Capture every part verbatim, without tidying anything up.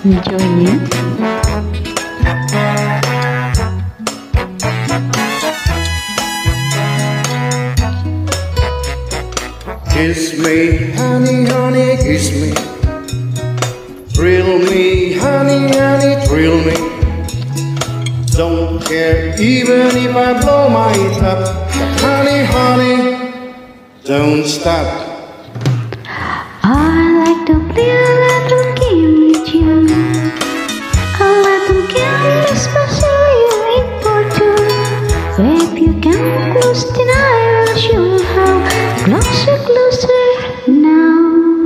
joining. Kiss me, honey, honey, kiss me. Thrill me, honey, honey, thrill me. Don't care even if I blow my top. Honey, honey, don't stop. I like to play a little game with you. A little game especially important. If you come close, then I will show you how. Closer, closer now.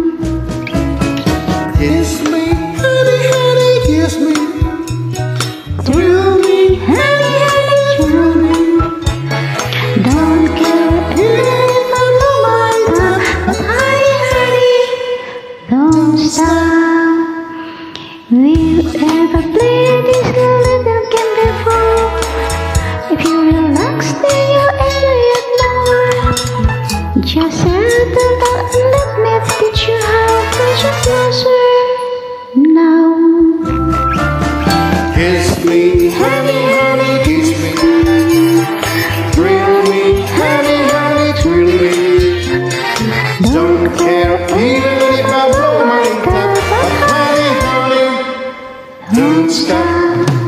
Kiss me, honey, honey, kiss me. Thrill me, honey, honey, thrill me. Don't care even if I blow my top, but honey, honey, don't stop. We'll ever play this little game before. If you relax, then you'll enjoy it more. Just a little thought and let me teach you how. Closer, closer now. Kiss me, honey, honey, kiss me. Thrill me, honey, honey, thrill me. Don't care even if I blow my top, but honey, honey, don't stop.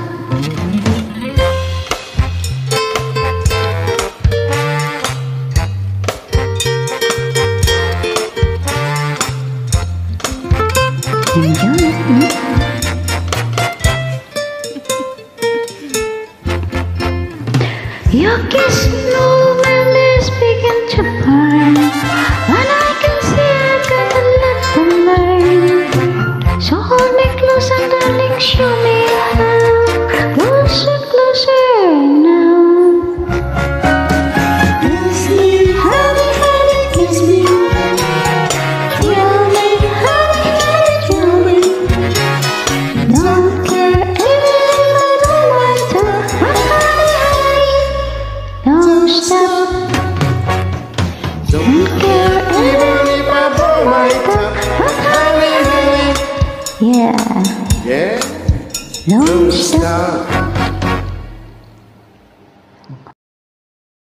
Enjoy it. Your kiss no my lips begin to burn, and I can see I got a lot to learn. So hold me close and darling, show me how. Closer, closer now. Kiss me, honey, honey, kiss me. Thrill me, honey, honey, thrill me. Don't care even if I don't want to, but honey, honey, don't stop. Don't care even if I blow my top, but honey, honey, Yeah, yeah, don't don't stop. stop.